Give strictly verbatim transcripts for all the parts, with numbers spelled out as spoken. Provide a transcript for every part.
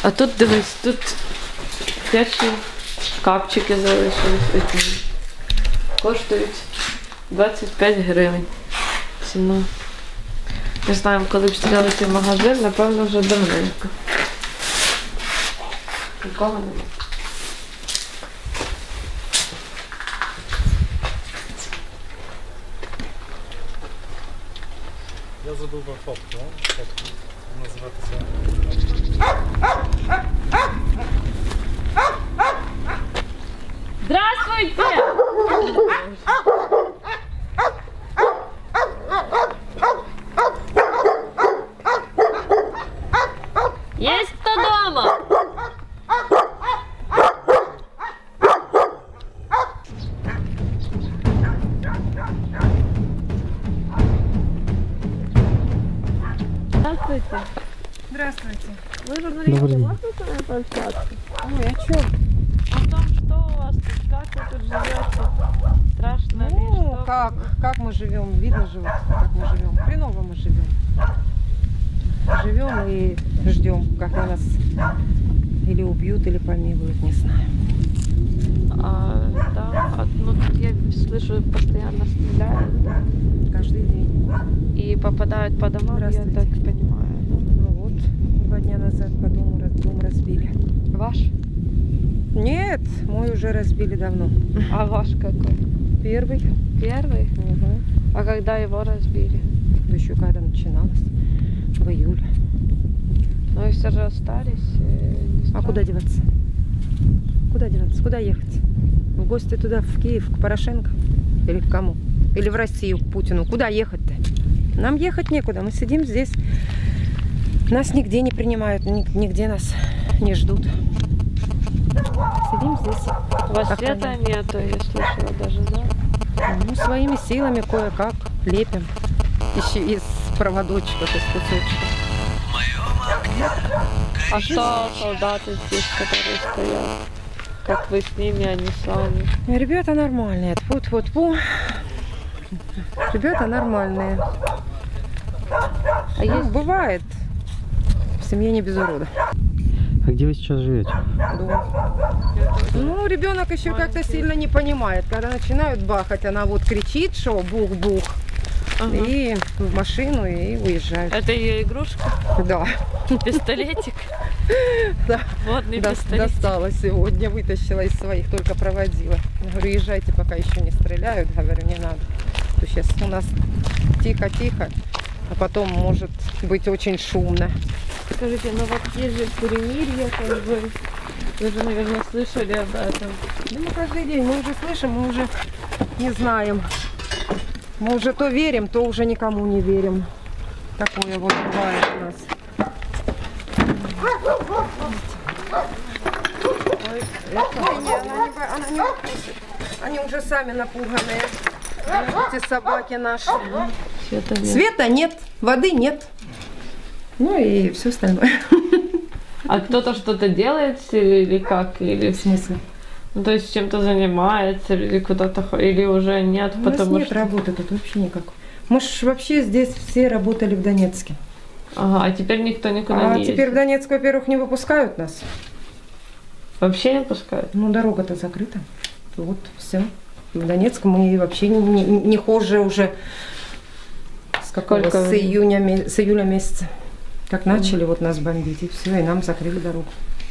А тут, дивись, тут перші капчики залишились. Коштують двадцять п'ять гривень. Ціна. Не знаю, коли б стріляли в магазин, напевно, вже давненько. Нікого немає. Я забув фотку, фотку. Називатися. Здравствуйте! Есть кто дома? Здравствуйте. Здравствуйте. Вы журналисты, Добрый день. можно с вами пообщаться? Ой, о чем? О том, что у вас тут, как вы тут живете? Страшно ли? Ну, Что? как, как мы живем, видно же, вот, как мы живем. Хреново мы живем. Живем и ждем, когда нас или убьют, или помилуют, не знаю. А, да, а, ну тут я слышу, постоянно стреляют, да? Каждый день. И попадают по домам, я Здравствуйте. так понимаю. Ну вот, два дня назад по дому раз- дом разбили. Да? Ваш? Нет, мой уже разбили давно. А ваш какой? Первый. Первый? Угу. А когда его разбили? Да еще когда начиналось. В июле. Ну и все же остались. э, не А страшно? куда деваться? Куда деваться? Куда ехать? В гости туда, в Киев, к Порошенко? Или к кому? Или в Россию, к Путину? Куда ехать-то? Нам ехать некуда. Мы сидим здесь. Нас нигде не принимают, ни- нигде нас не ждут. Сидим здесь. У вас Как света понятно. нету, я слышала даже, да? Ну, своими силами кое-как лепим. Еще из проводочков, из кусочков. А что солдаты здесь, которые стоят? Как вы с ними, они с вами? Ребята нормальные. Тьфу-тьфу-тьфу. Ребята нормальные. А Ну, есть бывает. В семье не без урода. А где вы сейчас живете? Дома. Ну, ребенок еще как-то сильно не понимает. Когда начинают бахать, она вот кричит, что бух-бух. Ага. И в машину, и уезжает. Это ее игрушка? Да. Пистолетик? Да. Водный До- пистолет. Достала сегодня, вытащила из своих, только проводила. Я говорю, езжайте, пока еще не стреляют. Говорю, не надо. То сейчас у нас тихо-тихо, а потом может быть очень шумно. Скажите, ну вот есть же перемирие, как бы. Вы же, наверное, слышали об этом. Да мы каждый день, мы уже слышим, мы уже не знаем. Мы уже то верим, то уже никому не верим. Такое вот бывает у нас. Ой, не, она не, бо- она не укусит. Они уже сами напуганные. Эти собаки наши. Света нет. Света нет, воды нет. Ну и все остальное. А кто-то что-то делает или, или как? Или В смысле? ну, то есть чем-то занимается или куда-то хо- или уже нет, У нас потому нет что. работы тут вообще никакой. Мы ж вообще здесь все работали в Донецке. Ага, а теперь никто никуда А не теперь в ездит. Донецк, во-первых, не выпускают нас. Вообще не пускают. Ну, дорога-то закрыта. Вот, все. В Донецк мы вообще не, не, не хуже уже с, какого? Сколько с, времени? июня, ме- с июля месяца. Как начали вот нас бомбить, и все, и нам закрыли дорогу.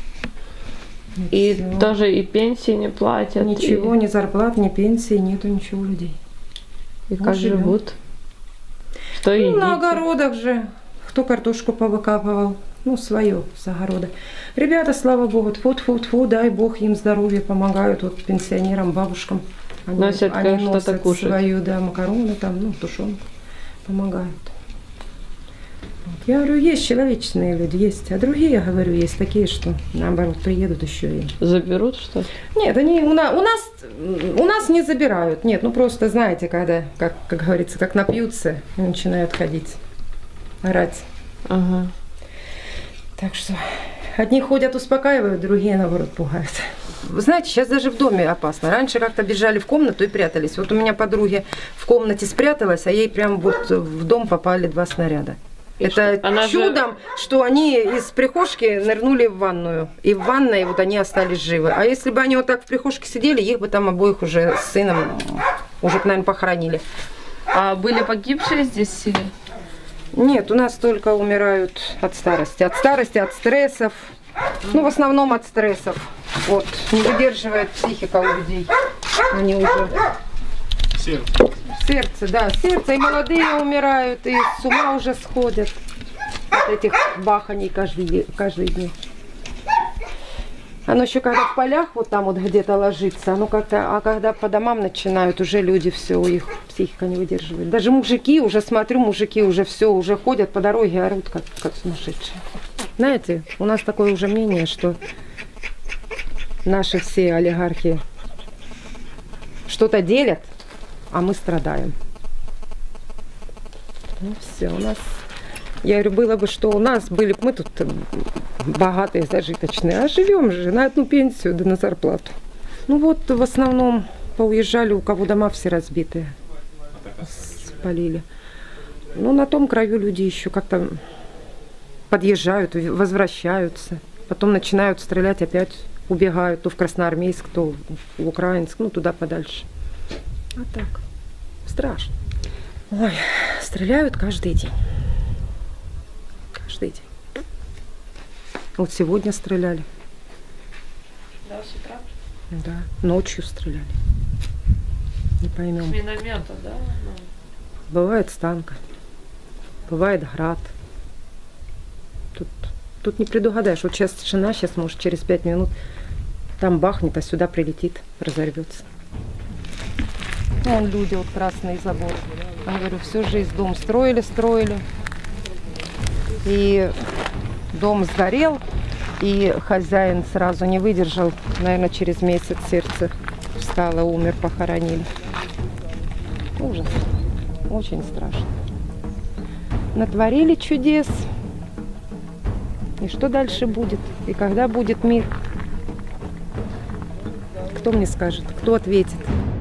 И всё. тоже и пенсии не платят. Ничего, ни зарплат, ни пенсии, нету ничего у людей. И, и Ну, как живем. живут. Что Ну, едите? на огородах же. Кто картошку повыкапывал, ну, свое с огорода. Ребята, слава богу, тьфу-тьфу-тьфу, дай бог им здоровья, помогают вот пенсионерам, бабушкам. Они, Носят, они что-то носят кушать. свою, да, макароны, там, ну, тушенку, помогают. Вот. Я говорю, есть человечные люди, есть. А другие, я говорю, есть такие, что, наоборот, приедут еще и... Заберут что-то? Нет, они у нас, у нас, у нас не забирают. Нет, ну просто, знаете, когда, как, как говорится, как напьются и начинают ходить, орать. Ага. Так что одни ходят, успокаивают, другие, наоборот, пугают. Вы знаете, сейчас даже в доме опасно. Раньше как-то бежали в комнату и прятались. Вот у меня подруга в комнате спряталась, а ей прям вот в дом попали два снаряда. И Это что? Она же- чудом, что они из прихожки нырнули в ванную. И в ванной вот они остались живы. А если бы они вот так в прихожке сидели, их бы там обоих уже с сыном уже, наверное, похоронили. А были погибшие здесь в селе? Нет, у нас только умирают от старости. От старости, от стрессов. Ну, в основном от стрессов. Вот. Не выдерживает психика у людей. Они уже... Сердце. Сердце, да, сердце. И молодые умирают, и с ума уже сходят от этих баханий каждый, де- каждый день. Оно еще когда в полях вот там вот где-то ложится, оно как-то, а когда по домам начинают, уже люди все, у их психика не выдерживает. Даже мужики, уже смотрю, мужики уже все, уже ходят по дороге, орут как, как сумасшедшие. Знаете, у нас такое уже мнение, что наши все олигархи что-то делят, а мы страдаем. Ну все, у нас, я говорю, было бы, что у нас были, мы тут богатые, зажиточные, а живем же на одну пенсию, да на зарплату. Ну вот, в основном поуезжали, у кого дома все разбитые, спалили. Ну, на том краю люди еще как-то подъезжают, возвращаются, потом начинают стрелять, опять убегают, то в Красноармейск, то в Украинск, ну, туда подальше. А так, страшно. Ой, стреляют каждый день. Каждый день. Вот сегодня стреляли. Да, с утра. Да, ночью стреляли. Не поймем. С миномета, да? Ну. Бывает с танка, бывает град. Тут, тут не предугадаешь. Вот сейчас тишина, сейчас, может, через пять минут там бахнет, а сюда прилетит, разорвется. Вон люди, вот красный забор. Я говорю, всю жизнь дом строили, строили. И дом сгорел, и хозяин сразу не выдержал. Наверное, через месяц сердце встало, умер, похоронили. Ужас. Очень страшно. Натворили чудес. И что дальше будет? И когда будет мир? Кто мне скажет? Кто ответит?